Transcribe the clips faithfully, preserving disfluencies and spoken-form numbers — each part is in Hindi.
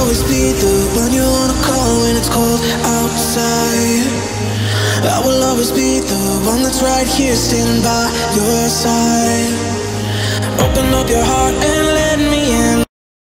always be the one you wanna call when it's cold outside. I will always be the one that's right here standing by your side. Open up your heart and let me in.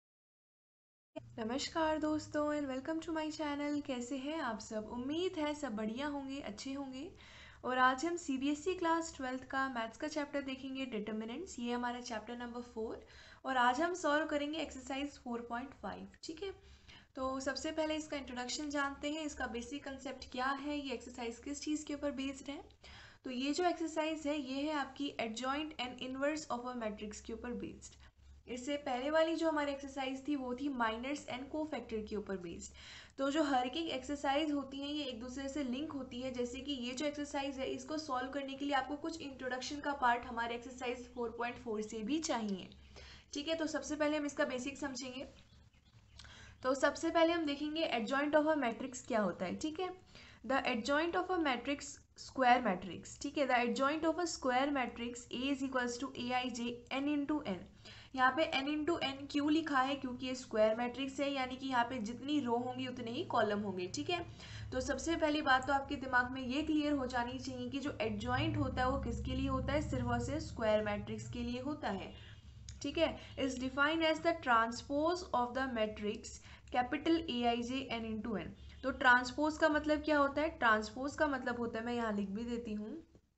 नमस्कार दोस्तों and welcome to my channel. कैसे हैं आप सब? उम्मीद है सब बढ़िया होंगे, अच्छे होंगे। और आज हम सीबीएसई क्लास ट्वेल्थ का मैथ्स का चैप्टर देखेंगे, डिटर्मिनेंट्स। ये हमारा चैप्टर नंबर फोर और आज हम सॉल्व करेंगे एक्सरसाइज फोर पॉइंट फाइव। ठीक है, तो सबसे पहले इसका इंट्रोडक्शन जानते हैं, इसका बेसिक कंसेप्ट क्या है, ये एक्सरसाइज किस चीज़ के ऊपर बेस्ड है। तो ये जो एक्सरसाइज है ये है आपकी adjoint and inverse of a matrix के ऊपर बेस्ड। इससे पहले वाली जो हमारी एक्सरसाइज थी वो थी माइनर्स एंड कोफैक्टर के ऊपर बेस्ड। तो जो हर एक एक्सरसाइज होती है ये एक दूसरे से लिंक होती है। जैसे कि ये जो एक्सरसाइज है इसको सॉल्व करने के लिए आपको कुछ इंट्रोडक्शन का पार्ट हमारे एक्सरसाइज फोर पॉइंट फोर से भी चाहिए। ठीक है, तो सबसे पहले हम इसका बेसिक समझेंगे। तो सबसे पहले हम देखेंगे एडजॉइंट ऑफ अ मैट्रिक्स क्या होता है। ठीक है, the adjoint of a matrix square matrix. ठीक है, the adjoint of a square matrix A is equals to A I J N into N. यहाँ पे n इंटू एन क्यों लिखा है? क्योंकि ये स्क्वायर मैट्रिक्स है, यानी कि यहाँ पे जितनी रो होंगी उतने ही कॉलम होंगे। ठीक है, तो सबसे पहली बात तो आपके दिमाग में ये क्लियर हो जानी चाहिए कि जो एडजॉइंट होता है वो किसके लिए होता है? सिर्फ और सिर्फ स्क्वायर मैट्रिक्स के लिए होता है। ठीक है, is defined as the transpose of the matrix capital A I J N into N. तो ट्रांसपोज का मतलब क्या होता है? ट्रांसपोज का मतलब होता है, मैं यहाँ लिख भी देती हूँ,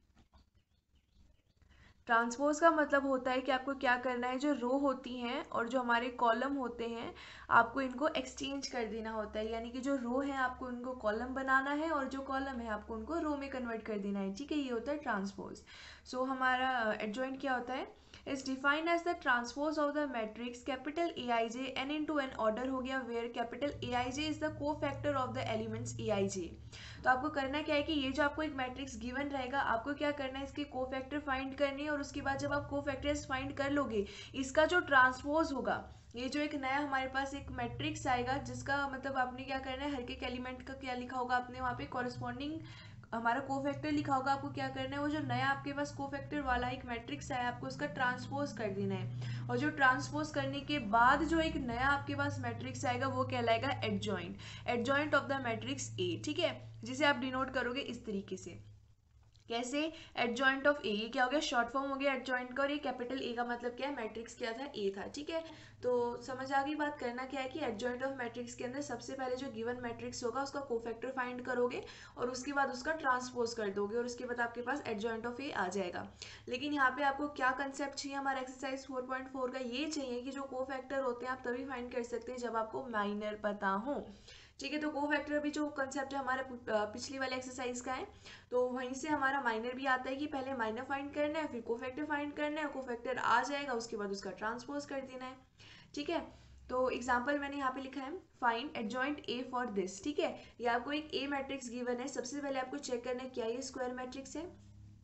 ट्रांसपोज का मतलब होता है कि आपको क्या करना है, जो रो होती हैं और जो हमारे कॉलम होते हैं आपको इनको एक्सचेंज कर देना होता है। यानी कि जो रो है आपको उनको कॉलम बनाना है और जो कॉलम है आपको उनको रो में कन्वर्ट कर देना है। ठीक है, ये होता है ट्रांसपोज। सो so, हमारा एडजॉइंट क्या होता है? Is defined as the transpose of the matrix capital A I J N into N order हो गया, where capital A I J is the cofactor of the elements A I J. तो आपको करना क्या है कि ये जो आपको एक मैट्रिक्स गिवन रहेगा आपको क्या करना है, इसके कोफैक्टर फाइंड करने हैं। और उसके बाद जब आप कोफैक्टर्स फाइंड कर लोगे इसका जो ट्रांसपोज होगा, ये जो एक नया हमारे पास एक मैट्रिक्स आएगा जिसका मतलब आपने क्या करना है, हर एक एलिमेंट का क्या लिखा होगा आपने वहाँ पे कॉरेस्पॉन्डिंग हमारा कोफैक्टर लिखा होगा। आपको क्या करना है, वो जो नया आपके पास कोफैक्टर वाला एक मैट्रिक्स आया आपको उसका ट्रांसपोज कर देना है। और जो ट्रांसपोज करने के बाद जो एक नया आपके पास मैट्रिक्स आएगा वो कहलाएगा adjoint, adjoint of the matrix A. ठीक है, जिसे आप डिनोट करोगे इस तरीके से। कैसे? एडजॉइंट ऑफ ए, ये क्या हो गया? शॉर्ट फॉर्म हो गया एडजॉइंट का। और ये कैपिटल ए का मतलब क्या है? मैट्रिक्स क्या था? ए था। ठीक है, तो समझ आ गई बात। करना क्या है कि एडजॉइंट ऑफ मैट्रिक्स के अंदर सबसे पहले जो गिवन मैट्रिक्स होगा उसका कोफैक्टर फाइंड करोगे और उसके बाद उसका ट्रांसपोज कर दोगे और उसके बाद आपके पास एडजॉइंट ऑफ ए आ जाएगा। लेकिन यहाँ पे आपको क्या कंसेप्ट चाहिए हमारा एक्सरसाइज फोर पॉइंट फोर का? ये चाहिए कि जो कोफैक्टर होते हैं आप तभी फाइंड कर सकते हैं जब आपको माइनर पता हो। ठीक है, तो कोफैक्टर भी जो कंसेप्ट है हमारे पिछली वाले एक्सरसाइज का है, तो वहीं से हमारा माइनर भी आता है कि पहले माइनर फाइंड करना है फिर कोफैक्टर फाइंड करना है, कोफैक्टर आ जाएगा उसके बाद उसका ट्रांसपोज कर देना है। ठीक है, तो एग्जांपल मैंने यहाँ पे लिखा है, find adjoint A for this. ठीक है, ये आपको एक ए मैट्रिक्स गिवन है। सबसे पहले आपको चेक करना है क्या ये स्क्वायर मैट्रिक्स है।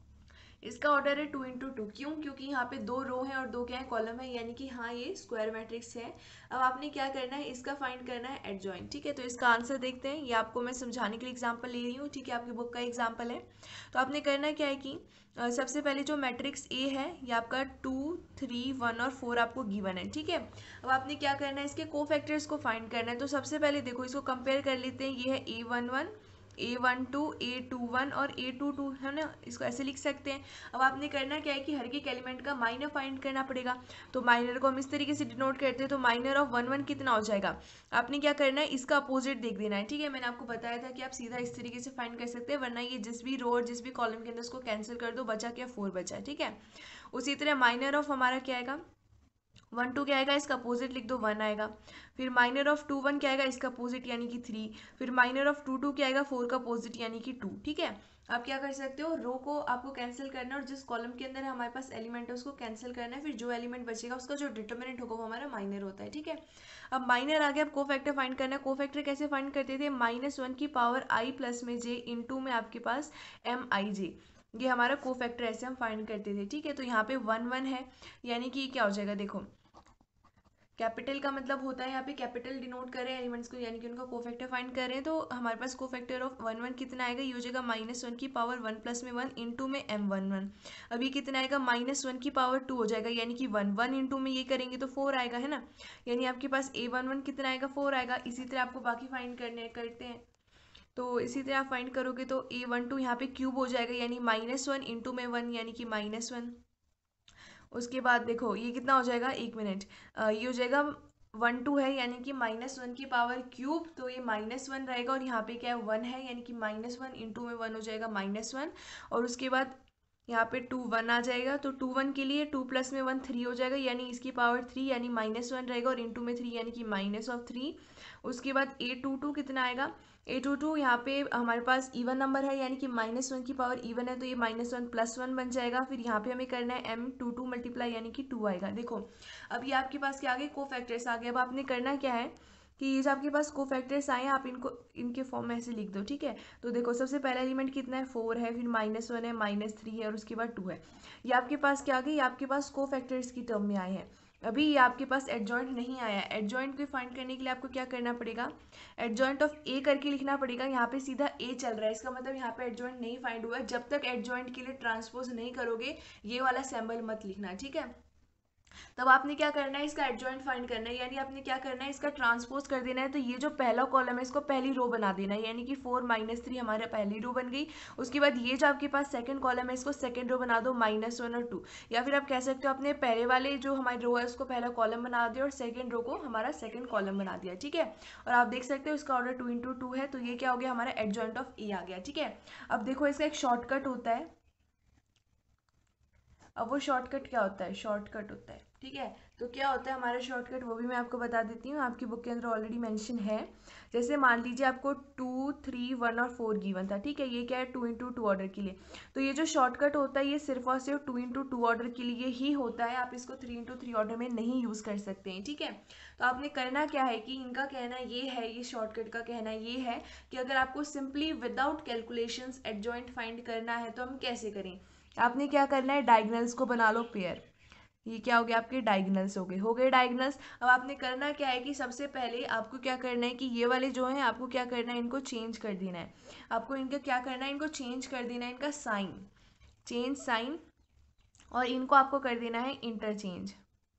इसका ऑर्डर है टू इंटू टू। क्यों? क्योंकि यहाँ पे दो रो हैं और दो क्या है? कॉलम है, यानी कि हाँ ये स्क्वायर मैट्रिक्स है। अब आपने क्या करना है, इसका फाइंड करना है एडजॉइंट। ठीक है, तो इसका आंसर देखते हैं। ये आपको मैं समझाने के लिए एग्जांपल ले रही हूँ। ठीक है, आपकी बुक का एग्जांपल है। तो आपने करना क्या है कि अ, सबसे पहले जो मैट्रिक्स ए है ये आपका टू थ्री वन और फोर आपको गिवन है। ठीक है, अब आपने क्या करना है, इसके को फैक्टर्स को फाइंड करना है। तो सबसे पहले देखो इसको कंपेयर कर लेते हैं। ये है A one one, A one two, A two one और ए टू टू, है ना, इसको ऐसे लिख सकते हैं। अब आपने करना क्या है कि हर एक एलिमेंट का माइनर फाइंड करना पड़ेगा। तो माइनर को हम इस तरीके से डिनोट करते हैं। तो माइनर ऑफ वन वन कितना हो जाएगा? आपने क्या करना है, इसका अपोजिट देख देना है। ठीक है, मैंने आपको बताया था कि आप सीधा इस तरीके से फाइंड कर सकते हैं, वरना ये जिस भी रो और जिस भी कॉलम के अंदर उसको कैंसिल कर दो, बचा क्या? फोर बचा। ठीक है, उसी तरह माइनर ऑफ हमारा क्या आएगा, वन टू क्या आएगा, इसका अपोजिट लिख दो, वन आएगा। फिर माइनर ऑफ टू वन क्या आएगा, इसका अपोजिट यानी कि थ्री। फिर माइनर ऑफ टू टू क्या आएगा, फोर का अपोजिट यानी कि टू। ठीक है, आप क्या कर सकते हो, रो को आपको कैंसिल करना है और जिस कॉलम के अंदर हमारे पास एलिमेंट है उसको कैंसिल करना है। फिर जो एलिमेंट बचेगा उसका जो डिटर्मिनेंट होगा वो हमारा माइनर होता है। ठीक है, अब माइनर आ गया, अब कोफैक्टर फाइंड करना है। कोफैक्टर कैसे फाइंड करते थे? माइनस वन की पावर आई प्लस में जे इंटू में आपके पास एम आई जे, ये हमारा कोफैक्टर ऐसे हम फाइंड करते थे। ठीक है, तो यहाँ पे वन वन है, यानी कि क्या हो जाएगा, देखो कैपिटल का मतलब होता है यहाँ पे कैपिटल डिनोट करें एलिमेंट्स को, यानी कि उनका कोफैक्टर फाइंड करें, तो हमारे पास कोफैक्टर ऑफ वन वन कितना आएगा, ये हो जाएगा माइनस वन की पावर वन प्लस में वन इंटू में एम वन वन। अभी कितना आएगा, माइनस वन की पावर टू हो जाएगा, यानी कि वन वन इंटू में ये करेंगे तो फोर आएगा, है ना। यानी आपके पास ए वन वन कितना आएगा, फोर आएगा। इसी तरह आपको बाकी फाइंड करने करते हैं, तो इसी तरह आप फाइंड करोगे तो ए वन टू यहाँ पे क्यूब हो जाएगा, यानी माइनस वन इंटू में वन, यानी कि माइनस वन। उसके बाद देखो ये कितना हो जाएगा, एक मिनट, ये हो जाएगा वन टू है, यानी कि माइनस वन की पावर क्यूब, तो ये माइनस वन रहेगा, और यहाँ पे क्या है, वन है, यानी कि माइनस वन इंटू में वन हो जाएगा माइनस वन। और उसके बाद यहाँ पे टू वन आ जाएगा, तो टू वन के लिए टू प्लस में वन थ्री हो जाएगा, यानी इसकी पावर थ्री, यानी माइनस वन रहेगा, और इंटू में थ्री यानी कि माइनस ऑफ थ्री। उसके बाद ए टू टू कितना आएगा, ए टू टू यहाँ पे हमारे पास इवन नंबर है, यानी कि माइनस वन की पावर इवन है, तो ये माइनस वन प्लस वन बन जाएगा। फिर यहाँ पे हमें करना है एम टू टू मल्टीप्लाई, यानी कि टू आएगा। देखो अब ये आपके पास क्या आ गए, को फैक्टर्स आ गए। अब आपने करना क्या है कि ये जो आपके पास को फैक्टर्स आए हैं आप इनको इनके फॉर्म में ऐसे लिख दो, ठीक है। तो देखो सबसे पहला एलिमेंट कितना है, फोर है, फिर माइनस वन है, माइनस थ्री है, और उसके बाद टू है। ये आपके पास क्या आ गई, ये आपके पास को फैक्टर्स की टर्म में आए हैं। अभी ये आपके पास एडजॉइंट नहीं आया है। एडजॉइंट को फाइंड करने के लिए आपको क्या करना पड़ेगा, एडजॉइंट ऑफ ए करके लिखना पड़ेगा। यहाँ पे सीधा ए चल रहा है, इसका मतलब यहाँ पे एडजॉइंट नहीं फाइंड हुआ है। जब तक एडजॉइंट के लिए ट्रांसपोज नहीं करोगे ये वाला सिंबल मत लिखना, ठीक है। तब आपने क्या करना है, इसका एडजॉइंट फाइंड करना है, यानी आपने क्या करना है, इसका ट्रांसपोज कर देना है। तो ये जो पहला कॉलम है इसको पहली रो बना देना है, यानी कि फोर माइनस थ्री हमारा पहली रो बन गई। उसके बाद ये जो आपके पास सेकंड कॉलम है इसको सेकंड रो बना दो, माइनस वन और टू। या फिर आप कह सकते हो अपने पहले वाले जो हमारी रो है उसको पहला कॉलम बना दिया, और सेकेंड रो को हमारा सेकेंड कॉलम बना दिया, ठीक है। और आप देख सकते हो इसका ऑर्डर टू इंटू टू है, तो ये क्या हो गया, हमारा एडजॉइंट ऑफ ए आ गया, ठीक है। अब देखो इसका एक शॉर्टकट होता है। अब वो शॉर्टकट क्या होता है, शॉर्टकट होता है, ठीक है। तो क्या होता है हमारा शॉर्टकट, वो भी मैं आपको बता देती हूँ, आपकी बुक के अंदर ऑलरेडी मेंशन है। जैसे मान लीजिए आपको टू थ्री वन और फोर गिवन था, ठीक है। ये क्या है, टू इंटू टू ऑर्डर के लिए। तो ये जो शॉर्टकट होता है ये सिर्फ और सिर्फ टू इंटू टू ऑर्डर के लिए ही होता है, आप इसको थ्री इंटू थ्री ऑर्डर में नहीं यूज़ कर सकते हैं, ठीक है। तो आपने करना क्या है कि इनका कहना ये है, ये शॉर्टकट का कहना ये है कि अगर आपको simply without calculations adjoint find करना है तो हम कैसे करें। आपने क्या करना है, डायगोनल्स को बना लो पेयर। ये क्या हो गया, आपके डायगोनल्स हो गए हो गए डायगोनल्स। अब आपने करना क्या है कि सबसे पहले आपको क्या करना है कि ये वाले जो हैं आपको क्या करना है, इनको चेंज कर देना है। आपको इनका क्या करना है, इनको चेंज कर देना है, इनका साइन, चेंज साइन, और इनको आपको कर देना है इंटरचेंज।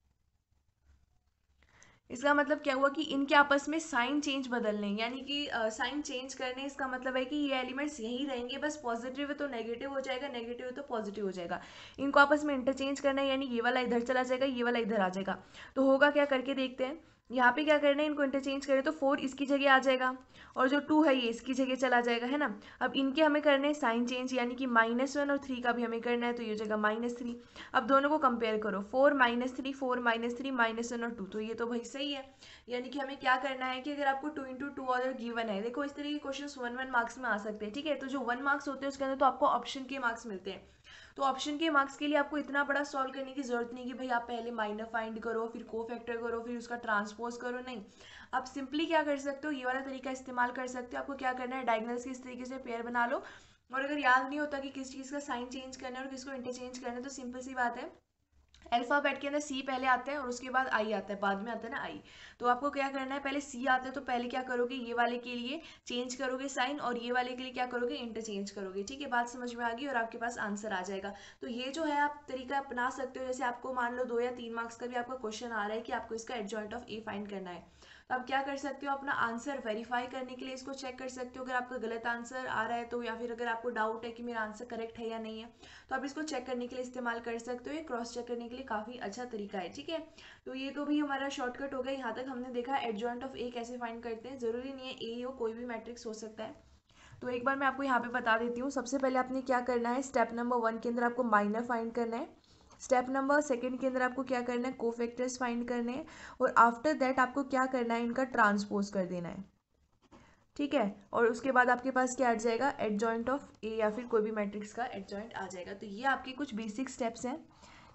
इसका मतलब क्या हुआ कि इनके आपस में साइन चेंज बदलने, यानी कि साइन चेंज करने, इसका मतलब है कि ये एलिमेंट्स यही रहेंगे, बस पॉजिटिव है तो नेगेटिव हो जाएगा, नेगेटिव है तो पॉजिटिव हो जाएगा। इनको आपस में इंटरचेंज करना है, यानी ये वाला इधर चला जाएगा, ये वाला इधर आ जाएगा। तो होगा क्या, करके देखते हैं। यहाँ पे क्या करना है, इनको इंटरचेंज करें तो फोर इसकी जगह आ जाएगा, और जो टू है ये इसकी जगह चला जाएगा, है ना। अब इनके हमें करने हैं साइन चेंज, यानी कि माइनस वन और थ्री का भी हमें करना है, तो ये हो जाएगा माइनस थ्री। अब दोनों को कंपेयर करो, four minus three, four minus three, minus one और टू, तो ये तो भाई सही है। यानी कि हमें क्या करना है कि अगर आपको two into two order given है, देखो इस तरह के क्वेश्चन वन वन मार्क्स में आ सकते हैं, ठीक है। तो जो वन मार्क्स होते हैं उसके अंदर तो आपको ऑप्शन के मार्क्स मिलते हैं। तो ऑप्शन के मार्क्स के लिए आपको इतना बड़ा सॉल्व करने की जरूरत नहीं कि भाई आप पहले माइनर फाइंड करो, फिर को फैक्टर करो, फिर उसका ट्रांसपोज करो, नहीं। आप सिंपली क्या कर सकते हो, ये वाला तरीका इस्तेमाल कर सकते हो। आपको क्या करना है, डायगोनल्स के इस तरीके से पेयर बना लो, और अगर याद नहीं होता कि किस चीज़ का साइन चेंज करना है और किसको इंटरचेंज करना है, तो सिंपल सी बात है, अल्फाबेट के अंदर सी पहले आता है और उसके बाद आई आता है, बाद में आता है ना आई। तो आपको क्या करना है, पहले सी आता है तो पहले क्या करोगे, ये वाले के लिए चेंज करोगे साइन, और ये वाले के लिए क्या करोगे, इंटरचेंज करोगे, ठीक है। बात समझ में आ गई और आपके पास आंसर आ जाएगा। तो ये जो है आप तरीका अपना सकते हो। जैसे आपको मान लो दो या तीन मार्क्स का भी आपका क्वेश्चन आ रहा है कि आपको इसका एडजॉइंट ऑफ ए फाइंड करना है, तो आप क्या कर सकते हो, अपना आंसर वेरीफाई करने के लिए इसको चेक कर सकते हो। अगर आपका गलत आंसर आ रहा है तो, या फिर अगर आपको डाउट है कि मेरा आंसर करेक्ट है या नहीं है, तो आप इसको चेक करने के लिए इस्तेमाल कर सकते हो। ये क्रॉस चेक करने के लिए काफ़ी अच्छा तरीका है, ठीक है। तो ये तो भी हमारा शॉर्टकट हो गया। यहाँ तक हमने देखा एडजॉइंट ऑफ ए कैसे फाइंड करते हैं। ज़रूरी नहीं है ए हो, कोई भी मैट्रिक्स हो सकता है। तो एक बार मैं आपको यहाँ पे बता देती हूँ। सबसे पहले आपने क्या करना है, स्टेप नंबर वन के अंदर आपको माइनर फाइंड करना है। स्टेप नंबर सेकंड के अंदर आपको क्या करना है, कोफैक्टर्स फाइंड करने हैं, और आफ्टर दैट आपको क्या करना है, इनका ट्रांसपोज कर देना है, ठीक है। और उसके बाद आपके पास क्या आ जाएगा, एडजॉइंट ऑफ ए, या फिर कोई भी मैट्रिक्स का एडजॉइंट आ जाएगा। तो ये आपके कुछ बेसिक स्टेप्स हैं,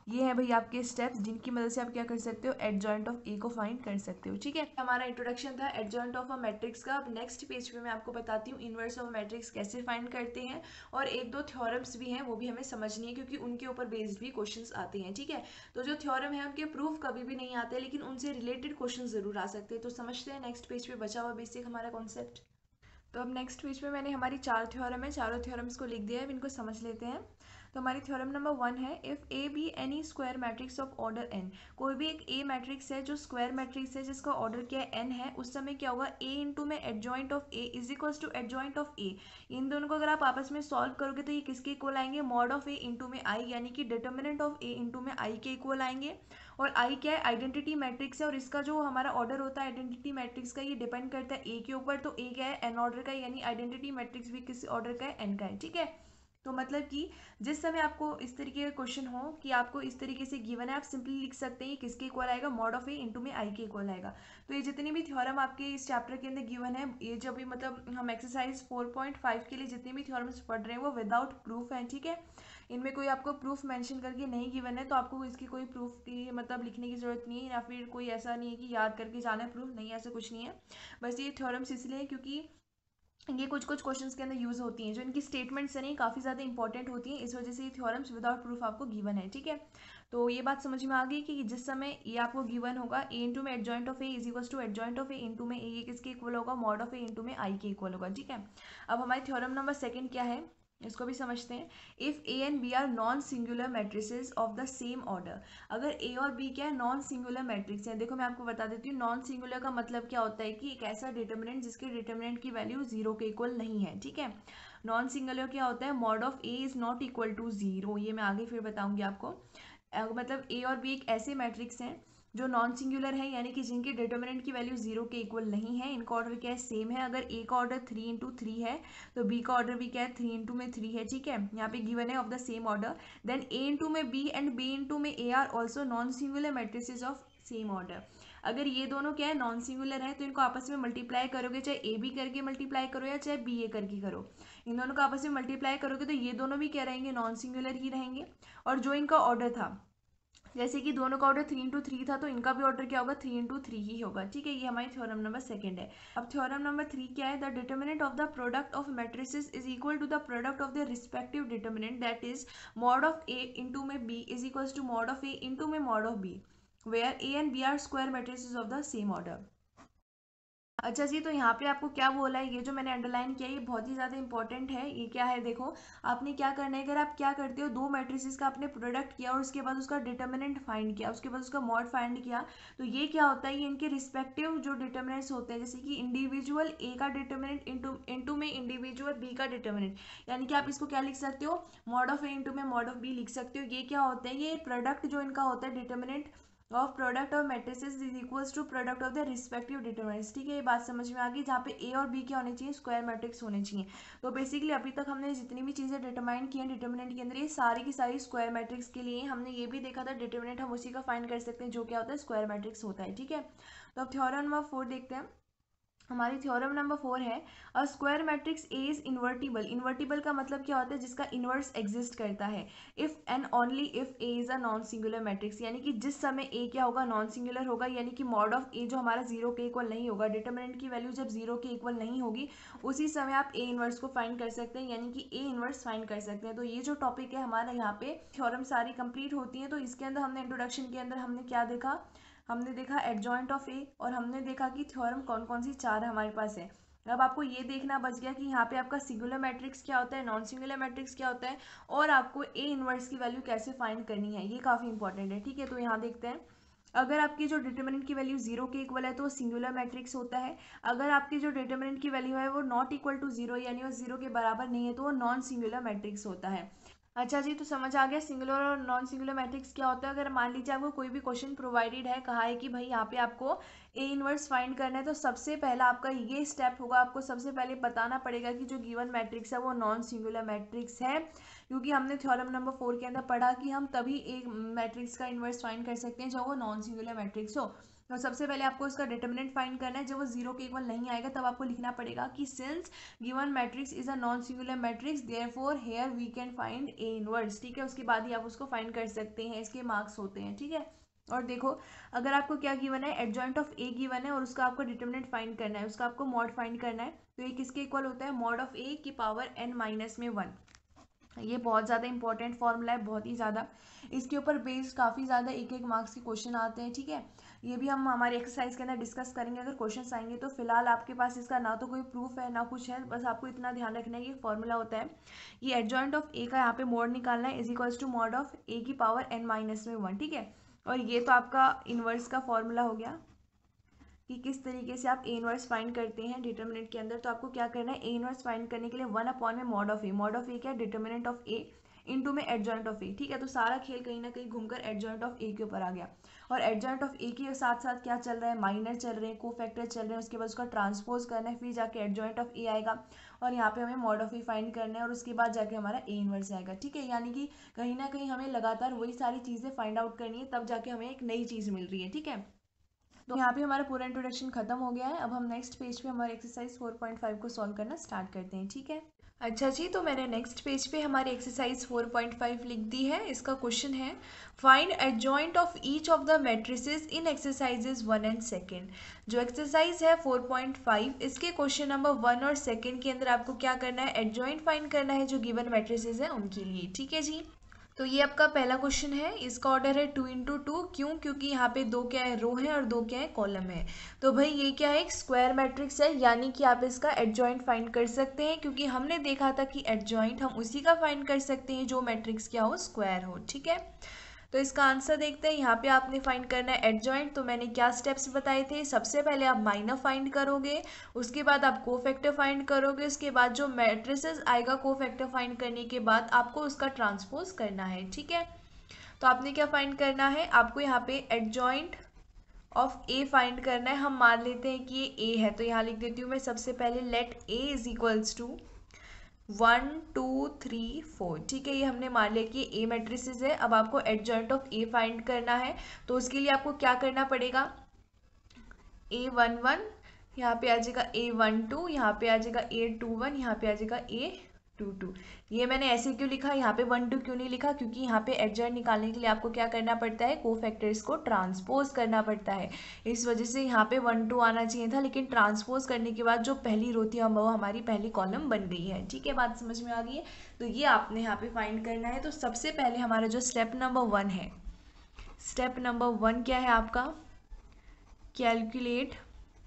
ये है भाई आपके स्टेप्स जिनकी मदद से आप क्या कर सकते हो, एडजॉइंट ऑफ ए को फाइंड कर सकते हो। ठीक है, हमारा इंट्रोडक्शन था एडजॉइंट ऑफ अ मैट्रिक्स का। अब नेक्स्ट पेज पे मैं आपको बताती हूँ इनवर्स ऑफ मैट्रिक्स कैसे फाइंड करते हैं, और एक दो थ्योरम्स भी हैं वो भी हमें समझनी है क्योंकि उनके ऊपर बेस्ड भी क्वेश्चंस आते हैं। ठीक है, तो जो थ्योरम है उनके प्रूफ कभी भी नहीं आते, लेकिन उनसे रिलेटेड क्वेश्चन जरूर आ सकते हैं। तो समझते हैं नेक्स्ट पेज पे बचा हुआ बेसिक हमारा कॉन्सेप्ट। तो अब नेक्स्ट पेज पे मैंने हमारी चार थ्योरम है, चारों थ्योरम्स को लिख दिया है, अब इनको समझ लेते हैं। तो हमारी थ्योरम नंबर वन है, if A B any square matrix of order N, कोई भी एक ए मैट्रिक्स है जो स्क्वायर मैट्रिक्स है जिसका ऑर्डर क्या है एन है, उस समय क्या होगा, ए इंटू में adjoint of A is equals to adjoint of A. इन दोनों को अगर आप आपस में सॉल्व करोगे तो ये किसके इक्वल आएंगे, मॉड ऑफ ए इंटू में आई, यानी कि डिटर्मिनेंट ऑफ ए इंटू में आई के इक्वल आएंगे। और आई क्या है, आइडेंटिटी मैट्रिक्स है, और इसका जो हमारा ऑर्डर होता है आइडेंटिटी मैट्रिक्स का ये डिपेंड करता है ए के ऊपर। तो ए क्या है, एन ऑर्डर का, यानी आइडेंटिटी मैट्रिक्स भी किस ऑर्डर का है, एन का है। ठीक है, तो मतलब कि जिस समय आपको इस तरीके का क्वेश्चन हो कि आपको इस तरीके से गिवन है, आप सिंपली लिख सकते हैं किसके इक्वल आएगा, मॉड ऑफ ए इंटू में आई के इक्वल आएगा। तो ये जितनी भी थ्योरम आपके इस चैप्टर के अंदर गिवन है, ये जब भी मतलब हम एक्सरसाइज फोर पॉइंट फाइव के लिए जितनी भी थ्योरम्स पढ़ रहे हैं वो विदाउट प्रूफ है। ठीक है, इनमें कोई आपको प्रूफ मेंशन करके नहीं गिवन है, तो आपको इसकी कोई प्रूफ की मतलब लिखने की जरूरत नहीं है, या फिर कोई ऐसा नहीं है कि याद करके जाना है प्रूफ, नहीं ऐसा कुछ नहीं है। बस ये थ्योरम्स इसलिए क्योंकि ये कुछ कुछ क्वेश्चंस के अंदर यूज होती हैं, जो इनकी स्टेटमेंट्स है नहीं काफ़ी ज़्यादा इंपॉर्टेंट होती हैं, इस वजह से ये थ्योरम्स विदाउट प्रूफ आपको गिवन है। ठीक है, तो ये बात समझ में आ गई कि जिस समय ये आपको गिवन होगा ए इंटू में adjoint of A is equals to adjoint of A into में ए, ये किसके इक्वल होगा, मॉड ऑफ ए इंटू में आई के इक्वल होगा। ठीक है, अब हमारी थ्योरम नंबर सेकंड क्या है, इसको भी समझते हैं। If A and B are non singular matrices of the same order, अगर ए और बी क्या है, नॉन सिंगुलर मैट्रिक्स है। देखो मैं आपको बता देती हूँ, नॉन सिंगुलर का मतलब क्या होता है कि एक ऐसा डिटर्मिनेंट जिसके डिटर्मिनेंट की वैल्यू जीरो के इक्वल नहीं है। ठीक है, नॉन सिंगुलर क्या होता है, mod of A is not equal to zero, ये मैं आगे फिर बताऊंगी आपको। मतलब ए और बी एक ऐसे मैट्रिक्स हैं जो नॉन सिंगुलर है, यानी कि जिनके डिटर्मिनेंट की वैल्यू जीरो के इक्वल नहीं है, इनका ऑर्डर क्या है, सेम है। अगर ए का ऑर्डर थ्री इंटू थ्री है तो बी का ऑर्डर भी क्या है, थ्री इंटू में थ्री है। ठीक है, यहाँ पे गिवन है of the same order, then A into में बी एंड बी इंटू में A are also non singular matrices of same order. अगर ये दोनों क्या है, नॉन सिंगुलर है, तो इनको आपस में मल्टीप्लाई करोगे, चाहे ए बी करके मल्टीप्लाई करो या चाहे बी ए करके करो, इन दोनों को आपस में मल्टीप्लाई करोगे तो ये दोनों भी क्या रहेंगे, नॉन सिंगुलर ही रहेंगे। और जो इनका ऑर्डर था, जैसे कि दोनों का ऑर्डर थ्री इंटू थ्री था, तो इनका भी ऑर्डर क्या होगा, थ्री इंटू थ्री ही होगा। ठीक है, ये हमारी थ्योरम नंबर सेकंड है। अब थ्योरम नंबर थ्री क्या है, the determinant of the product of matrices is equal to the product of the respective determinant, that is mod of A into में B is equal to mod of A into में mod of B, where A and B are square matrices of the same order. अच्छा जी, तो यहाँ पे आपको क्या बोला है, ये जो मैंने अंडरलाइन किया ये बहुत ही ज़्यादा इंपॉर्टेंट है। ये क्या है, देखो आपने क्या करना है, अगर आप क्या करते हो, दो मैट्रिसेस का आपने प्रोडक्ट किया और उसके बाद उसका डिटर्मिनेंट फाइंड किया, उसके बाद उसका मॉड फाइंड किया, तो ये क्या होता है, ये इनके रिस्पेक्टिव जो डिटर्मिनेंट्स होते हैं, जैसे कि इंडिविजुअल ए का डिटर्मिनेंट इंटू इंटू में इंडिविजुअल बी का डिटर्मिनेंट, यानी कि आप इसको क्या लिख सकते हो, मॉड ऑफ ए इंटू में मॉड ऑफ बी लिख सकते हो। ये क्या होता है, ये प्रोडक्ट जो इनका होता है determinant of product of matrices is equals to product of the respective determinants. ठीक है, ये बात समझ में आ गई, जहाँ पे ए और बी क्या होने चाहिए, स्क्वायर मैट्रिक्स होने चाहिए। तो बेसिकली अभी तक हमने जितनी भी चीज़ें डिटरमाइन की हैं डिटर्मिनेंट के अंदर, ये सारी की सारी स्क्वायर मैट्रिक्स के लिए हमने ये भी देखा था, डिटर्मिनेंट हम उसी का फाइंड कर सकते हैं जो क्या होता है, स्क्वायर मैट्रिक्स होता है। ठीक है, तो अब थ्योरम नंबर फोर देखते हैं। हमारी थ्योरम नंबर फोर है, a square matrix A is invertible. Invertible का मतलब क्या होता है, जिसका इन्वर्स एग्जिस्ट करता है, if and only if A is a non singular matrix, यानी कि जिस समय ए क्या होगा, नॉन सिंगुलर होगा, यानी कि मॉड ऑफ ए जो हमारा जीरो के इक्वल नहीं होगा, डिटर्मिनेंट की वैल्यू जब जीरो के इक्वल नहीं होगी, उसी समय आप ए इन्वर्स को फाइंड कर सकते हैं, यानी कि ए इन्वर्स फाइंड कर सकते हैं। तो ये जो टॉपिक है हमारा, यहाँ पे थ्योरम सारी कंप्लीट होती है। तो इसके अंदर हमने इंट्रोडक्शन के अंदर हमने क्या देखा, हमने देखा एडजॉइंट ऑफ ए, और हमने देखा कि थ्योरम कौन कौन सी चार हमारे पास है। अब आपको ये देखना बच गया कि यहाँ पे आपका सिंगुलर मैट्रिक्स क्या होता है, नॉन सिंगुलर मैट्रिक्स क्या होता है, और आपको ए इनवर्स की वैल्यू कैसे फाइंड करनी है, ये काफ़ी इंपॉर्टेंट है। ठीक है, तो यहाँ देखते हैं, अगर आपकी जो डिटर्मिनेंट की वैल्यू जीरो के इक्वल है तो वो सिंगुलर मैट्रिक्स होता है। अगर आपकी जो डिटर्मिनेंट की वैल्यू है वो नॉट इक्वल टू जीरो, यानी वो जीरो के बराबर नहीं है, तो वो नॉन सिंगुलर मैट्रिक्स होता है। अच्छा जी, तो समझ आ गया सिंगुलर और नॉन सिंगुलर मैट्रिक्स क्या होता है। अगर मान लीजिए आपको कोई भी क्वेश्चन प्रोवाइडेड है, कहा है कि भाई यहाँ पे आपको ए इनवर्स फाइंड करना है, तो सबसे पहला आपका ये स्टेप होगा, आपको सबसे पहले बताना पड़ेगा कि जो गिवन मैट्रिक्स है वो नॉन सिंगुलर मैट्रिक्स है, क्योंकि हमने थ्योरम नंबर फोर के अंदर पढ़ा कि हम तभी एक मैट्रिक्स का इनवर्स फाइंड कर सकते हैं जब वो नॉन सिंगुलर मैट्रिक्स हो। तो सबसे पहले आपको इसका डिटर्मिनेंट फाइंड करना है। जब वो जीरो के इक्वल नहीं आएगा तब आपको लिखना पड़ेगा कि since given matrix is a non singular matrix therefore here we can find A inverse. ठीक है, उसके बाद ही आप उसको फाइंड कर सकते हैं, इसके मार्क्स होते हैं। ठीक है, और देखो अगर आपको क्या गिवन है, एडजॉइंट ऑफ ए गिवन है और उसका आपको डिटर्मिनेंट फाइंड करना है, उसका आपको मॉड फाइंड करना है। तो ये किसके इक्वल होता है, मॉड ऑफ ए की पावर एन माइनस में वन। ये बहुत ज़्यादा इंपॉर्टेंट फॉर्मूला है, बहुत ही ज़्यादा। इसके ऊपर बेस्ड काफ़ी ज़्यादा एक एक मार्क्स के क्वेश्चन आते हैं। ठीक है, ये भी हम हमारे एक्सरसाइज के अंदर डिस्कस करेंगे अगर क्वेश्चंस आएंगे तो। फिलहाल आपके पास इसका ना तो कोई प्रूफ है ना कुछ है, बस आपको इतना ध्यान रखना है कि फॉर्मूला होता है ये एडजॉइंट ऑफ ए का यहाँ पे मॉड निकालना है is equals to mod of A की पावर एन माइनस में वन। ठीक है, और ये तो आपका इनवर्स का फॉर्मूला हो गया कि किस तरीके से आप ए इनवर्स फाइंड करते हैं डिटर्मिनेंट के अंदर। तो आपको क्या करना है, ए इनवर्स फाइंड करने के लिए वन अपॉन में mod of A, mod of A क्या है, डिटर्मिनेंट ऑफ ए इनटू में एडजॉइंट ऑफ ए। ठीक है, तो सारा खेल कहीं ना कहीं घूमकर एडजॉइंट ऑफ ए के ऊपर आ गया। और एडजॉइंट ऑफ ए के साथ साथ क्या चल रहा है, माइनर चल रहे हैं, कोफैक्टर चल रहे हैं, उसके बाद उसका ट्रांसपोज करना है, फिर जाके एडजॉइंट ऑफ ए आएगा और यहाँ पे हमें मॉड ऑफ ए फाइंड करना है और उसके बाद जाके हमारा ए इनवर्स आएगा। ठीक है, यानी कि कहीं ना कहीं हमें लगातार वही सारी चीज़ें फाइंड आउट करनी है, तब जाके हमें एक नई चीज़ मिल रही है। ठीक है, तो यहाँ पे हमारा पूरा इंट्रोडक्शन खत्म हो गया है। अब हम नेक्स्ट पेज पे हमारे एक्सरसाइज फोर पॉइंट फाइव को सॉल्व करना स्टार्ट करते हैं। ठीक है, अच्छा जी, तो मैंने नेक्स्ट पेज पे हमारी एक्सरसाइज फोर पॉइंट फाइव लिख दी है। इसका क्वेश्चन है find adjoint of each of the matrices in exercises one and second. जो एक्सरसाइज है फोर पॉइंट फाइव, इसके क्वेश्चन नंबर वन और सेकेंड के अंदर आपको क्या करना है, एडजॉइंट फाइंड करना है जो गिवन मैट्रिसेस है उनके लिए। ठीक है जी, तो ये आपका पहला क्वेश्चन है। इसका ऑर्डर है टू इंटू टू। क्यों, क्योंकि यहाँ पे दो क्या है, रो है और दो क्या है, कॉलम है। तो भाई ये क्या है, एक स्क्वायर मैट्रिक्स है, यानी कि आप इसका एडजॉइंट फाइंड कर सकते हैं, क्योंकि हमने देखा था कि एडजॉइंट हम उसी का फाइंड कर सकते हैं जो मैट्रिक्स क्या हो, स्क्वायर हो। ठीक है, तो इसका आंसर देखते हैं। यहाँ पे आपने फाइंड करना है एडजॉइंट। तो मैंने क्या स्टेप्स बताए थे, सबसे पहले आप माइनर फाइंड करोगे, उसके बाद आप कोफैक्टर फाइंड करोगे, उसके बाद जो मैट्रिसेस आएगा कोफैक्टर फाइंड करने के बाद आपको उसका ट्रांसपोज करना है। ठीक है, तो आपने क्या फाइंड करना है, आपको यहाँ पे एडजॉइंट ऑफ ए फाइंड करना है। हम मान लेते हैं कि ये ए है, तो यहाँ लिख देती हूँ मैं सबसे पहले let A is equals to one two three four. ठीक है, ये हमने मान लिया कि ए मैट्रिसेस है। अब आपको एडजॉइंट ऑफ ए फाइंड करना है, तो उसके लिए आपको क्या करना पड़ेगा, ए वन वन यहाँ पे आ जाएगा, ए वन टू यहाँ पे आ जाएगा, ए टू वन यहाँ पे आ जाएगा, ए टू टू। ये मैंने ऐसे क्यों लिखा, यहाँ पे वन टू क्यों नहीं लिखा, क्योंकि यहाँ पे एडजॉइंट निकालने के लिए आपको क्या करना पड़ता है, कोफैक्टर्स को ट्रांसपोज करना पड़ता है। इस वजह से यहाँ पे वन टू आना चाहिए था, लेकिन ट्रांसपोज करने के बाद जो पहली रो थी वो हमारी पहली कॉलम बन गई है। ठीक है, बात समझ में आ गई है। तो ये आपने यहाँ पे फाइंड करना है। तो सबसे पहले हमारा जो स्टेप नंबर वन है, स्टेप नंबर वन क्या है आपका, कैलकुलेट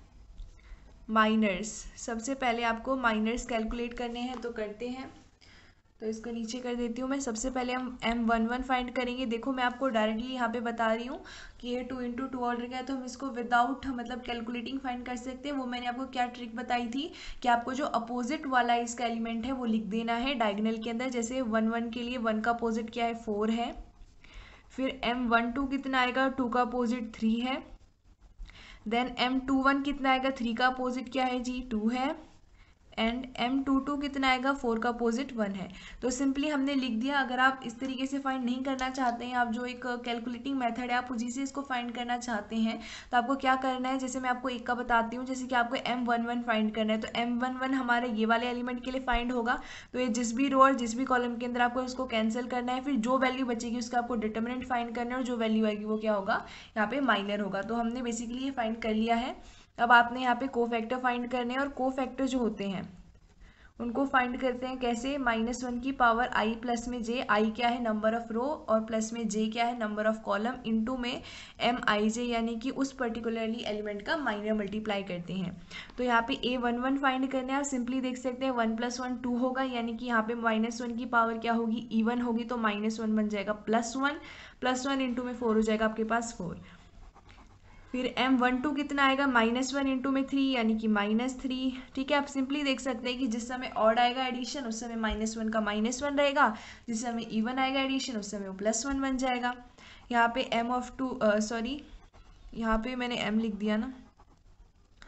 माइनर्स। सबसे पहले आपको माइनर्स कैलकुलेट करने हैं, तो करते हैं। तो इसको नीचे कर देती हूँ मैं। सबसे पहले हम एम वन वन फाइंड करेंगे। देखो मैं आपको डायरेक्टली यहाँ पे बता रही हूँ कि ये टू इंटू टू ऑर्डर का है, तो हम इसको विदाउट मतलब कैलकुलेटिंग फाइंड कर सकते हैं। वो मैंने आपको क्या ट्रिक बताई थी कि आपको जो अपोजिट वाला इसका एलिमेंट है वो लिख देना है डायगोनल के अंदर। जैसे वन वन के लिए वन का अपोजिट क्या है, फोर है। फिर एम वन टू कितना आएगा, टू का अपोजिट थ्री है। देन एम टू वन कितना आएगा, थ्री का अपोजिट क्या है जी, टू है। एंड एम टू टू कितना आएगा, फोर का अपोजिट वन है। तो सिंपली हमने लिख दिया। अगर आप इस तरीके से फाइंड नहीं करना चाहते हैं, आप जो एक कैलकुलेटिंग मेथड है आप उसी से इसको फाइंड करना चाहते हैं, तो आपको क्या करना है, जैसे मैं आपको एक का बताती हूँ। जैसे कि आपको एम वन वन फाइंड करना है, तो एम वन वन हमारे ये वाले एलिमेंट के लिए फाइंड होगा। तो ये जिस भी रो और जिस भी कॉलम के अंदर आपको इसको कैंसिल करना है, फिर जो वैल्यू बचेगी उसका आपको डिटर्मिनेंट फाइंड करना है, और जो वैल्यू आएगी वो क्या होगा, यहाँ पे माइनर होगा। तो हमने बेसिकली ये फाइंड कर लिया है। अब आपने यहाँ पे कोफैक्टर फाइंड करने हैं, और कोफैक्टर जो होते हैं उनको फाइंड करते हैं कैसे, माइनस वन की पावर आई प्लस में जे। आई क्या है, नंबर ऑफ रो, और प्लस में जे क्या है, नंबर ऑफ कॉलम, इनटू में एम आई जे, यानी कि उस पर्टिकुलरली एलिमेंट का माइनर मल्टीप्लाई करते हैं। तो यहाँ पे ए वन वन फाइंड करने आप सिंपली देख सकते हैं, वन प्लस वन टू होगा, यानी कि यहाँ पे माइनस वन की पावर क्या होगी, इवन होगी, तो माइनस वन बन जाएगा plus one, plus one into में फोर हो जाएगा आपके पास फोर। फिर एम वन टू कितना आएगा, माइनस वन इंटू में थ्री, यानी कि माइनस थ्री। ठीक है, आप सिंपली देख सकते हैं कि जिस समय ऑड आएगा एडिशन उस समय माइनस वन का माइनस वन रहेगा, जिस समय इवन आएगा एडिशन उस समय वो प्लस वन बन जाएगा। यहाँ पे एम ऑफ टू सॉरी यहाँ पे मैंने एम लिख दिया ना,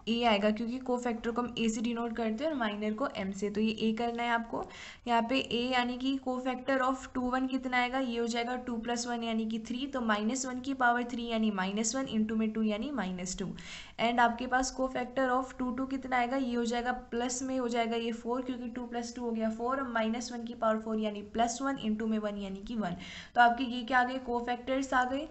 ए आएगा, क्योंकि को फैक्टर को हम ए से डिनोट करते हैं और माइनर को एम से, तो ये ए करना है आपको। यहाँ पे ए यानी कि को फैक्टर ऑफ टू वन कितना आएगा, ये हो जाएगा टू प्लस वन यानी कि थ्री, तो माइनस वन की पावर थ्री यानी माइनस वन, इंटू में टू यानी माइनस टू। एंड आपके पास को फैक्टर ऑफ टू टू कितना आएगा, ये हो जाएगा प्लस में हो जाएगा ये फोर, क्योंकि टू प्लस टू हो गया फोर, माइनस वन की पावर फोर यानी प्लस वन, इंटू में वन यानी कि वन। तो आपके ये क्या आ गए, को फैक्टर्स आ गए,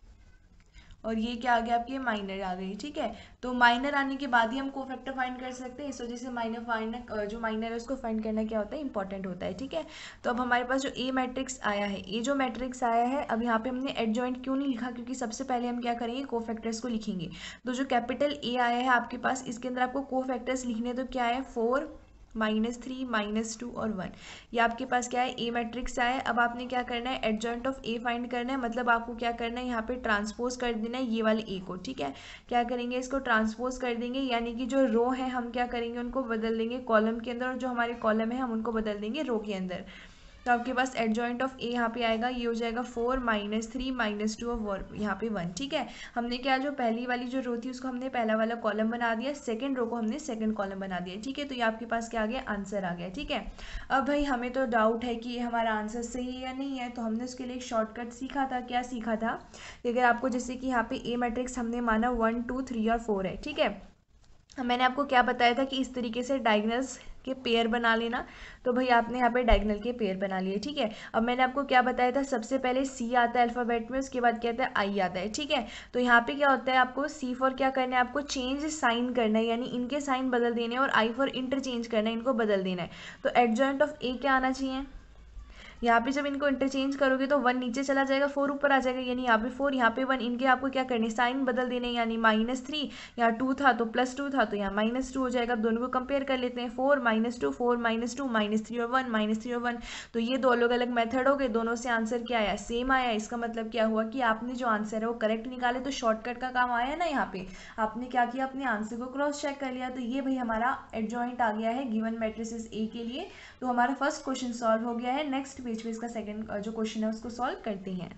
और ये क्या आ गया आपके माइनर आ गई। ठीक है, तो माइनर आने के बाद ही हम को फैक्टर फाइंड कर सकते हैं, इस वजह से माइनर फाइंड जो माइनर है उसको फाइंड करना क्या होता है, इंपॉर्टेंट होता है। ठीक है, तो अब हमारे पास जो ए मैट्रिक्स आया है, ए जो मैट्रिक्स आया है, अब यहाँ पे हमने एडजॉइंट क्यों नहीं लिखा, क्योंकि सबसे पहले हम क्या करेंगे, को फैक्टर्स को लिखेंगे। तो जो कैपिटल ए आया है आपके पास, इसके अंदर आपको को फैक्टर्स लिखने, तो क्या है, four minus three minus two और वन, ये आपके पास क्या है, ए मैट्रिक्स आया है। अब आपने क्या करना है, एडजॉइंट ऑफ ए फाइंड करना है, मतलब आपको क्या करना है, यहाँ पे ट्रांसपोज कर देना है ये वाले ए को। ठीक है, क्या करेंगे, इसको ट्रांसपोज कर देंगे, यानी कि जो रो है हम क्या करेंगे, उनको बदल देंगे कॉलम के अंदर, और जो हमारे कॉलम है हम उनको बदल देंगे रो के अंदर। तो आपके पास एडजॉइंट ऑफ ए यहाँ पे आएगा, ये हो जाएगा four minus three minus two और यहाँ पे वन। ठीक है, हमने क्या, जो पहली वाली जो रो थी उसको हमने पहला वाला कॉलम बना दिया, सेकंड रो को हमने सेकंड कॉलम बना दिया। ठीक है, तो ये आपके पास क्या आ गया, आंसर आ गया। ठीक है, अब भाई हमें तो डाउट है कि ये हमारा आंसर सही है या नहीं है, तो हमने उसके लिए एक शॉर्टकट सीखा था। क्या सीखा था, अगर आपको जैसे कि यहाँ पे ए मैट्रिक्स हमने माना वन टू थ्री और फोर है। ठीक है, मैंने आपको क्या बताया था कि इस तरीके से डायगोनल्स के पेयर बना लेना, तो भाई आपने यहाँ पे डायगोनल के पेयर बना लिए। ठीक है, अब मैंने आपको क्या बताया था, सबसे पहले सी आता है अल्फ़ाबेट में, उसके बाद क्या आता है, आई आता है। ठीक है, तो यहाँ पे क्या होता है, आपको सी फॉर क्या करना है, आपको चेंज साइन करना है, यानी इनके साइन बदल देने हैं, और आई फॉर इंटरचेंज करना है, इनको बदल देना है। तो एडजॉइंट ऑफ ए क्या आना चाहिए, यहाँ पे जब इनको इंटरचेंज करोगे तो वन नीचे चला जाएगा, फोर ऊपर आ जाएगा, यानी यहाँ पे फोर यहाँ पे वन, इनके आपको क्या करने, साइन बदल देने, यानी माइनस थ्री, यहाँ टू था तो प्लस टू था तो यहाँ माइनस टू हो जाएगा। दोनों को कंपेयर कर लेते हैं, four minus two, four minus two, minus three और वन, माइनस थ्री और वन, तो ये दो अलग अलग मेथड हो गए, दोनों से आंसर क्या आया, सेम आया। इसका मतलब क्या हुआ कि आपने जो आंसर है वो करेक्ट निकाले, तो शॉर्टकट का काम आया ना, यहाँ पे आपने क्या किया, अपने आंसर को क्रॉस चेक कर लिया, तो ये भाई हमारा एडजॉइंट आ गया है गिवन मैट्रिसेस ए के लिए। तो हमारा फर्स्ट क्वेश्चन सॉल्व हो गया है। नेक्स्ट पेज पे इसका सेकंड जो क्वेश्चन है उसको सॉल्व करते हैं।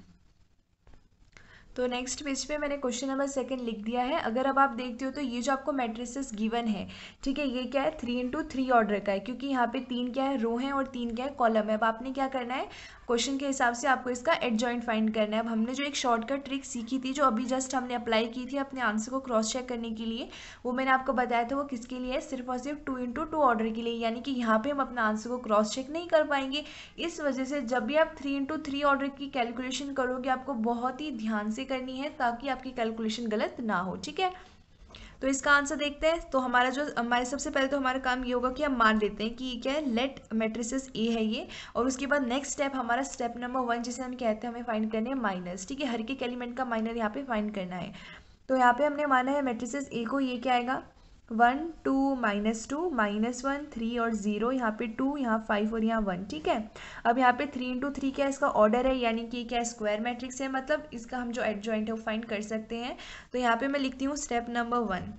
तो नेक्स्ट पेज पे मैंने क्वेश्चन नंबर सेकंड लिख दिया है। अगर अब आप देखते हो तो ये जो आपको मैट्रिसेस गिवन है, ठीक है, ये क्या है, थ्री इंटू थ्री ऑर्डर का है, क्योंकि यहाँ पे तीन क्या है, रो है, और तीन क्या है, कॉलम है। अब आपने क्या करना है, क्वेश्चन के हिसाब से आपको इसका एडजॉइंट फाइंड करना है। अब हमने जो एक शॉर्टकट ट्रिक सीखी थी, जो अभी जस्ट हमने अप्लाई की थी अपने आंसर को क्रॉस चेक करने के लिए, वो मैंने आपको बताया था, वो किसके लिए है, सिर्फ और सिर्फ टू इंटू टू ऑर्डर के लिए, यानी कि यहाँ पे हम अपना आंसर को क्रॉस चेक नहीं कर पाएंगे। इस वजह से जब भी आप थ्री इंटू थ्री ऑर्डर की कैलकुलेशन करोगे, आपको बहुत ही ध्यान से करनी है, ताकि आपकी कैलकुलेशन गलत ना हो। ठीक है, तो इसका आंसर देखते हैं। तो हमारा जो हमारे सबसे पहले तो हमारा काम ये होगा कि हम मान लेते हैं कि ये क्या है, लेट मैट्रिसेस ए है ये, और उसके बाद नेक्स्ट स्टेप हमारा स्टेप नंबर वन, जिसे हम कहते हैं हमें फाइंड करने हैं माइनस। ठीक है, हर एक एलिमेंट का माइनर यहाँ पे फाइंड करना है। तो यहाँ पे हमने माना है मैट्रिसेस ए को, ये क्या आएगा, one two minus two minus one three और जीरो, यहाँ पे टू, यहाँ फाइव और यहाँ वन। ठीक है, अब यहाँ पे थ्री इंटू थ्री क्या इसका ऑर्डर है, यानी कि क्या स्क्वायर मैट्रिक्स है, मतलब इसका हम जो एडजॉइंट है वो फाइंड कर सकते हैं। तो यहाँ पे मैं लिखती हूँ स्टेप नंबर वन।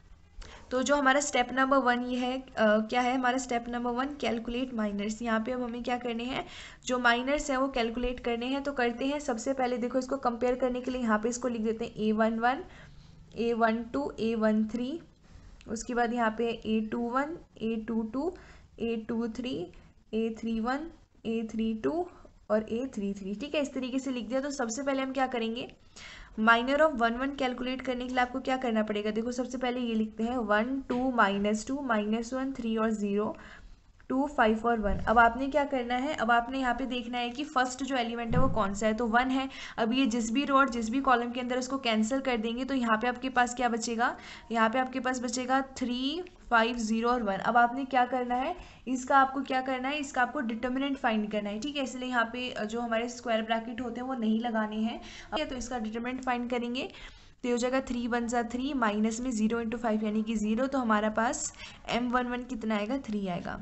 तो जो हमारा स्टेप नंबर वन ये है, आ, क्या है हमारा step number one, calculate minors. यहाँ पे अब हमें क्या करने हैं, जो माइनर्स हैं वो कैलकुलेट करने हैं। तो करते हैं, सबसे पहले देखो इसको कंपेयर करने के लिए यहाँ पे इसको लिख देते हैं A one one, A one two, A one three, उसके बाद यहाँ पे A two one, A two two, A two three, A three one, A three two और ए थ्री थ्री। ठीक है, इस तरीके से लिख दिया। तो सबसे पहले हम क्या करेंगे, minor of one one calculate करने के लिए आपको क्या करना पड़ेगा, देखो सबसे पहले ये लिखते हैं one two minus two minus one three और जीरो, टू फाइव और वन। अब आपने क्या करना है, अब आपने यहाँ पे देखना है कि फर्स्ट जो एलिमेंट है वो कौन सा है, तो वन है। अब ये जिस भी रो और जिस भी कॉलम के अंदर इसको कैंसिल कर देंगे, तो यहाँ पे आपके पास क्या बचेगा, यहाँ पे आपके पास बचेगा थ्री फाइव जीरो और वन। अब आपने क्या करना है, इसका आपको क्या करना है, इसका आपको डिटर्मिनेंट फाइंड करना है। ठीक है, इसलिए यहाँ पे जो हमारे स्क्वायर ब्रैकेट होते हैं वो नहीं लगाने हैं, तो इसका डिटर्मिनेंट फाइंड करेंगे। तो ये हो जाएगा थ्री वन ज़ा थ्री, माइनस में जीरो इंटू फाइव यानी कि जीरो, तो हमारा पास एम वन वन कितना आएगा, थ्री आएगा।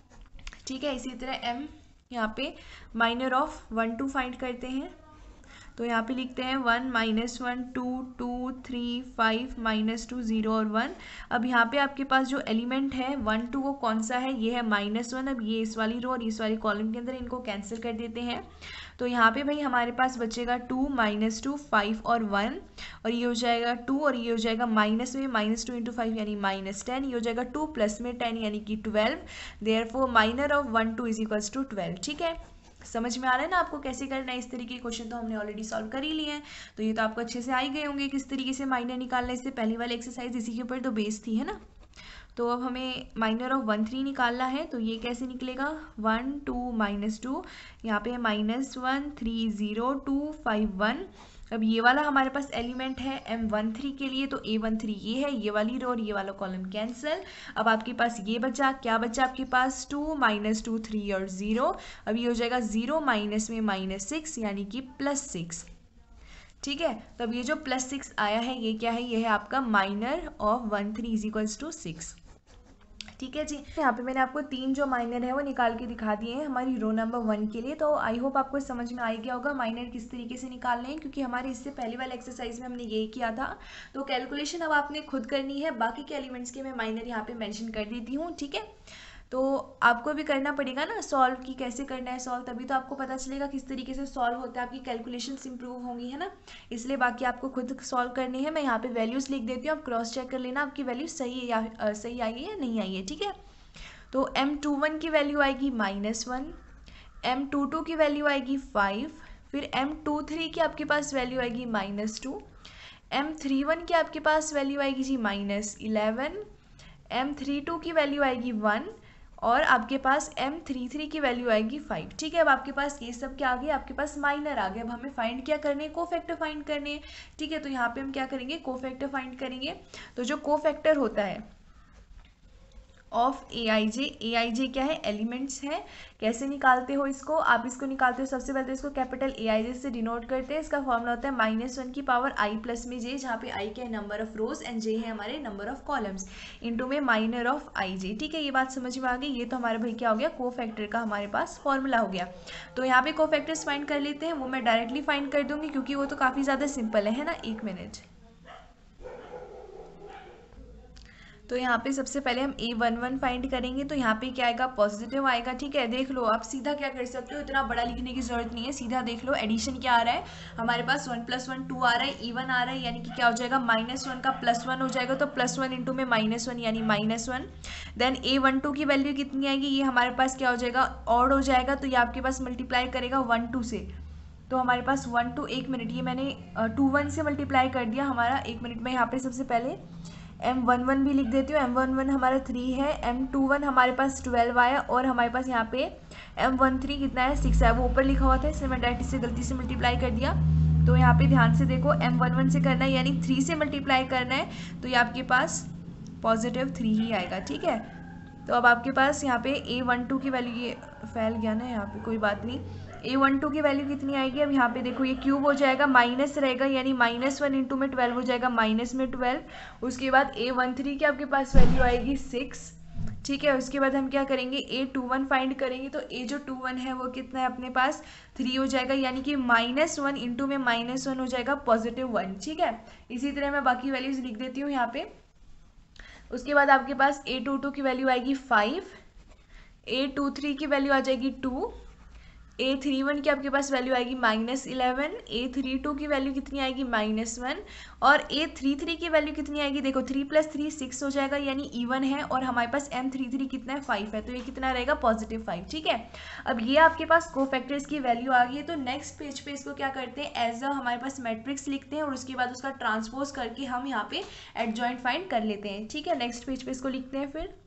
ठीक है, इसी तरह एम यहाँ पे minor of one two find करते हैं। तो यहाँ पे लिखते हैं one minus one two two three five minus two zero और वन। अब यहाँ पे आपके पास जो एलिमेंट है वन टू वो कौन सा है, ये है माइनस वन। अब ये इस वाली रो और इस वाली कॉलम के अंदर इनको कैंसिल कर देते हैं। तो यहाँ पे भाई हमारे पास बचेगा टू माइनस टू फाइव और वन, और ये हो जाएगा टू और ये हो जाएगा माइनस में माइनस टू इंटू फाइव यानी माइनस टेन, ये हो जाएगा टू प्लस में टेन यानी कि twelve. Therefore minor of one two is equals to twelve. ठीक है, समझ में आ रहा है ना आपको कैसे करना है। इस तरीके के क्वेश्चन तो हमने ऑलरेडी सॉल्व कर ही लिए हैं, तो ये तो आपको अच्छे से आ ही गए होंगे किस तरीके से माइनर निकालना है। इससे पहली वाली एक्सरसाइज इसी के ऊपर तो बेस थी, है ना। तो अब हमें माइनर ऑफ वन थ्री निकालना है, तो ये कैसे निकलेगा, वन टू माइनस टू, यहाँ पे minus one three zero two five one. अब ये वाला हमारे पास एलिमेंट है एम वन थ्री के लिए, तो ए वन थ्री ये है, ये वाली रो और ये वाला कॉलम कैंसिल। अब आपके पास ये बचा, क्या बचा आपके पास, टू माइनस टू थ्री और ज़ीरो। अब ये हो जाएगा ज़ीरो माइनस में माइनस सिक्स यानी कि प्लस सिक्स। ठीक है, तो अब ये जो प्लस सिक्स आया है ये क्या है, ये है आपका minor of one three is equals to six. ठीक है जी, यहाँ पे मैंने आपको तीन जो माइनर है वो निकाल के दिखा दिए हैं हमारी रो नंबर वन के लिए। तो आई होप आपको समझ में आ गया होगा माइनर किस तरीके से निकालने हैं, क्योंकि हमारे इससे पहले वाले एक्सरसाइज में हमने यही किया था। तो कैलकुलेशन अब आपने खुद करनी है, बाकी के एलिमेंट्स के मैं माइनर यहाँ पे मेंशन कर देती हूँ। ठीक है, तो आपको भी करना पड़ेगा ना सॉल्व की, कैसे करना है सॉल्व, तभी तो आपको पता चलेगा किस तरीके से सॉल्व होता है, आपकी कैलकुलेशंस इंप्रूव होंगी, है ना। इसलिए बाकी आपको खुद सॉल्व करनी है। मैं यहाँ पे वैल्यूज़ लिख देती हूँ, आप क्रॉस चेक कर लेना आपकी वैल्यू सही है या आ, सही आई है या नहीं आई है। ठीक है, तो एम टू वन की वैल्यू आएगी minus one, M two two की वैल्यू आएगी फाइव, फिर एम टू थ्री की आपके पास वैल्यू आएगी minus two, M three one की आपके पास वैल्यू आएगी जी minus eleven, M three two की वैल्यू आएगी वन, और आपके पास एम थ्री थ्री की वैल्यू आएगी फाइव। ठीक है, अब आपके पास ये सब क्या आ गया, आपके पास माइनर आ गया। अब हमें फाइंड क्या करने हैं, कोफैक्टर फाइंड करने हैं। ठीक है, तो यहाँ पे हम क्या करेंगे, कोफैक्टर फाइंड करेंगे। तो जो कोफैक्टर होता है of A I J, A I जे क्या है, एलिमेंट्स है। कैसे निकालते हो इसको, आप इसको निकालते हो सबसे पहले तो इसको कैपिटल ए आई जे से डिनोट करते हैं। इसका फॉर्मूला होता है माइनस वन की पावर आई प्लस में जे, जहाँ पे आई क्या है number of rows and J है हमारे नंबर ऑफ कॉलम्स, इनटू में माइनर ऑफ आई जे। ठीक है, ये बात समझ में आ गई। ये तो हमारे भाई क्या हो गया, को फैक्टर का हमारे पास फॉर्मूला हो गया। तो यहाँ पे को फैक्टर्स फाइंड कर लेते हैं, वो मैं डायरेक्टली फाइंड कर दूंगी क्योंकि वो तो काफ़ी ज़्यादा सिंपल है, है ना। एक मिनट, तो यहाँ पे सबसे पहले हम ए वन वन फाइंड करेंगे। तो यहाँ पे क्या आएगा, पॉजिटिव आएगा। ठीक है, देख लो आप सीधा क्या कर सकते हो, इतना बड़ा लिखने की जरूरत नहीं है, सीधा देख लो एडिशन क्या आ रहा है हमारे पास, वन प्लस वन टू आ रहा है, ई वन आ रहा है, यानी कि क्या हो जाएगा, माइनस वन का प्लस वन हो जाएगा, तो प्लस वन इंटू में माइनस वन यानी minus one. Then A one two की वैल्यू कितनी आएगी, ये हमारे पास क्या हो जाएगा, ऑड हो जाएगा, तो ये आपके पास मल्टीप्लाई करेगा वन टू से, तो हमारे पास वन टू, एक मिनट, ये मैंने टू वन से मल्टीप्लाई कर दिया हमारा। एक मिनट में यहाँ पे सबसे पहले एम वन वन भी लिख देती हूँ, एम वन वन हमारा थ्री है, एम टू वन हमारे पास ट्वेल्व आया, और हमारे पास यहाँ पे एम वन थ्री कितना है, सिक्स है, वो ऊपर लिखा हुआ था इसलिए मैं डायरेक्ट से गलती से मल्टीप्लाई कर दिया। तो यहाँ पे ध्यान से देखो, एम वन वन से करना है यानी थ्री से मल्टीप्लाई करना है, तो ये आपके पास पॉजिटिव थ्री ही आएगा। ठीक है, तो अब आपके पास यहाँ पे ए वन टू की वैल्यू, ये फैल गया ना यहाँ पे, कोई बात नहीं, ए वन टू की वैल्यू कितनी आएगी, अब यहाँ पे देखो ये क्यूब हो जाएगा, माइनस रहेगा यानी माइनस वन इंटू में ट्वेल्व हो जाएगा, माइनस में ट्वेल्व। उसके बाद ए वन थ्री की आपके पास वैल्यू आएगी सिक्स। ठीक है, उसके बाद हम क्या करेंगे, ए टू वन फाइंड करेंगे, तो ए जो टू वन है वो कितना है अपने पास, थ्री हो जाएगा, यानी कि माइनस वन इंटू में माइनस वन हो जाएगा पॉजिटिव वन। ठीक है, इसी तरह मैं बाकी वैल्यूज लिख देती हूँ यहाँ पे। उसके बाद आपके पास ए टू टू की वैल्यू आएगी फाइव, ए टू थ्री की वैल्यू आ जाएगी टू, ए थ्री वन की आपके पास वैल्यू आएगी minus eleven, A three two की वैल्यू कितनी आएगी माइनस वन, और ए थ्री थ्री की वैल्यू कितनी आएगी, देखो थ्री प्लस थ्री सिक्स हो जाएगा यानी इवन है, और हमारे पास एम थ्री थ्री कितना है, फाइव है, तो ये कितना रहेगा, पॉजिटिव फाइव। ठीक है, अब ये आपके पास कोफैक्टर्स की वैल्यू आ गई है। तो नेक्स्ट पेज पे इसको क्या करते हैं, एज अ हमारे पास मैट्रिक्स लिखते हैं, और उसके बाद उसका ट्रांसपोज करके हम यहाँ पे एडजॉइंट फाइंड कर लेते हैं। ठीक है, नेक्स्ट पेज पे इसको लिखते हैं फिर।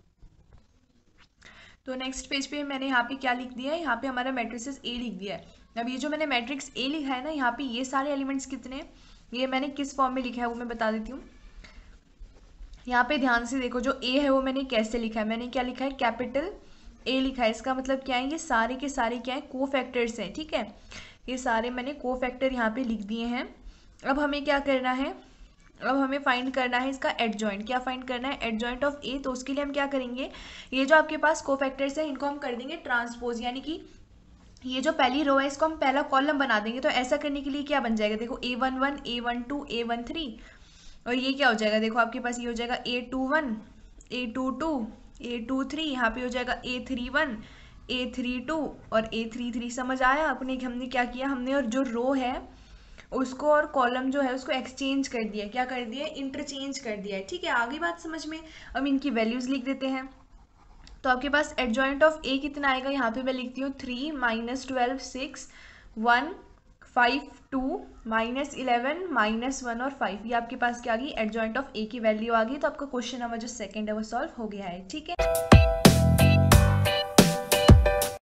तो नेक्स्ट पेज पे मैंने यहाँ पे क्या लिख दिया है, यहाँ पे हमारा मैट्रिक्स ए लिख दिया है। अब ये जो मैंने मैट्रिक्स ए लिखा है ना, यहाँ पे ये सारे एलिमेंट्स कितने, ये मैंने किस फॉर्म में लिखा है वो मैं बता देती हूँ। यहाँ पे ध्यान से देखो, जो ए है वो मैंने कैसे लिखा है, मैंने क्या लिखा है, कैपिटल ए लिखा है। इसका मतलब क्या है, ये सारे के सारे क्या है, को फैक्टर्स हैं। ठीक है, ये सारे मैंने को फैक्टर यहाँ पे लिख दिए हैं। अब हमें क्या करना है, अब हमें फाइंड करना है इसका एडजॉइंट। क्या फाइंड करना है, एडजॉइंट ऑफ ए। तो उसके लिए हम क्या करेंगे, ये जो आपके पास कोफैक्टर्स हैं इनको हम कर देंगे ट्रांसपोज, यानी कि ये जो पहली रो है इसको हम पहला कॉलम बना देंगे। तो ऐसा करने के लिए क्या बन जाएगा, देखो A one one, A one two, A one three, और ये क्या हो जाएगा, देखो आपके पास ये हो जाएगा A two one, A two two, A two three, यहाँ पे हो जाएगा A three one, A three two और ए थ्री थ्री। समझ आया अपने हमने क्या किया, हमने और जो रो है उसको और कॉलम जो है उसको एक्सचेंज कर दिया, क्या कर दिया, इंटरचेंज कर दिया है। ठीक है, आगे बात समझ में। अब इनकी वैल्यूज लिख देते हैं। तो आपके पास एडजॉइंट ऑफ ए कितना आएगा, यहाँ पे मैं लिखती हूँ three minus twelve six one five two minus eleven minus one और फाइव। ये आपके पास क्या आ गई, एडजॉइंट ऑफ ए की वैल्यू आ गई। तो आपका क्वेश्चन नंबर जो सेकंड है वो सॉल्व हो गया है। ठीक है।